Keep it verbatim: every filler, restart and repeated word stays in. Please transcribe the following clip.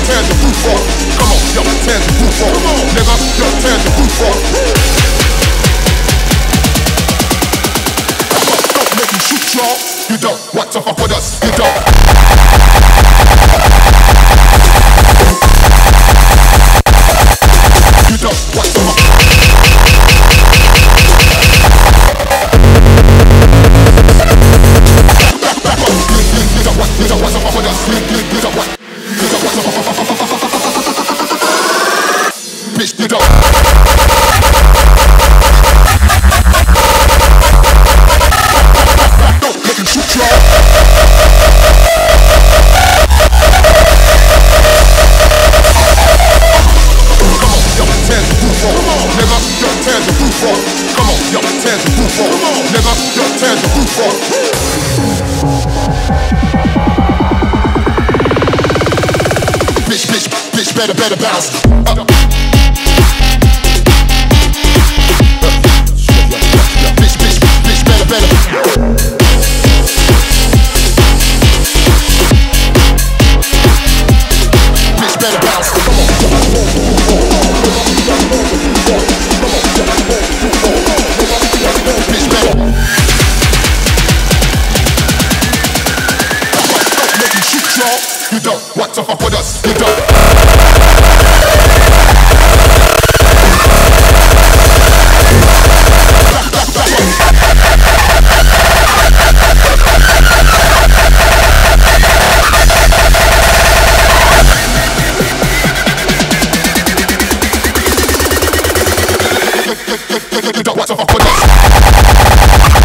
tear the roof off. Come on, yo, tear the roof off. Come on, nigga, yo, tear the roof off. Don't make me shoot y'all. You don't want to fuck with us. You don't. You don't want to fuck. You don't want, you don't want to fuck with us. You, you, you don't want, you don't want to fuck, fuck, fuck, fuck, fuck, fuck, fuck, fuck, fuck. Bitch, you don't. Don't make him shoot y'all. Come on, yo, tear the roof off. Come on, nigga, yo, tear the roof off. Come on, yo, tear the roof off. Come on, nigga, yo, tear the roof off. Bitch, bitch, bitch, better, better bounce. Uh. Bitch, bitch, bitch, better, better. Bitch, better bounce. Come on. Bitch, better. Don't make me shoot y'all. You don't want to fuck with us. You don't. You don't want to fuck with us.